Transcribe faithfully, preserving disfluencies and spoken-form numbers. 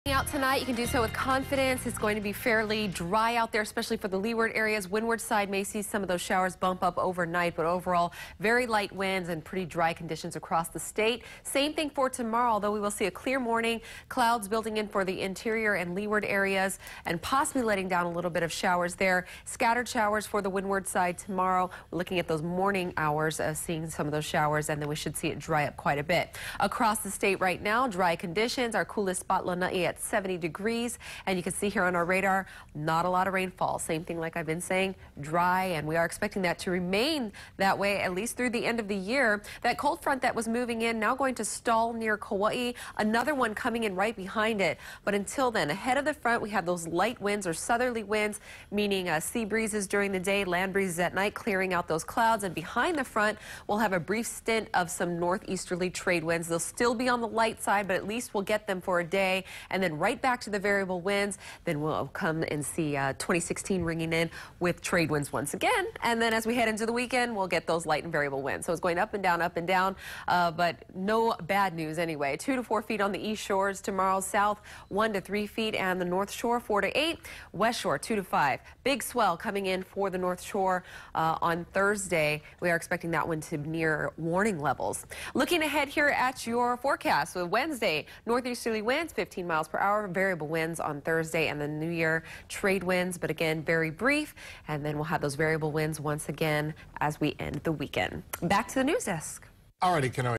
Out tonight, you can do so with confidence. It's going to be fairly dry out there, especially for the leeward areas. Windward side may see some of those showers bump up overnight, but overall, very light winds and pretty dry conditions across the state. Same thing for tomorrow, though we will see a clear morning, clouds building in for the interior and leeward areas, and possibly letting down a little bit of showers there. Scattered showers for the windward side tomorrow. We're looking at those morning hours, uh, seeing some of those showers, and then we should see it dry up quite a bit. Across the state right now, dry conditions. Our coolest spot, Lanai, at seventy degrees, and you can see here on our radar, not a lot of rainfall. Same thing like I've been saying, dry, and we are expecting that to remain that way at least through the end of the year. That cold front that was moving in now going to stall near Kauai, another one coming in right behind it. But until then, ahead of the front, we have those light winds or southerly winds, meaning uh, sea breezes during the day, land breezes at night, clearing out those clouds. And behind the front, we'll have a brief stint of some northeasterly trade winds. They'll still be on the light side, but at least we'll get them for a day, and then right back to the variable winds. Then we'll come and see uh, twenty sixteen ringing in with trade winds once again. And then as we head into the weekend, we'll get those light and variable winds. So it's going up and down, up and down, uh, but no bad news anyway. Two to four feet on the east shores tomorrow, south one to three feet, and the north shore four to eight, west shore two to five. Big swell coming in for the north shore uh, on Thursday. We are expecting that one to near warning levels. Looking ahead here at your forecast, so Wednesday, northeasterly winds fifteen miles per hour. Variable winds on Thursday, and the New Year trade winds, but again very brief, and then we'll have those variable winds once again as we end the weekend. Back to the news desk. Alrighty, K H O N two.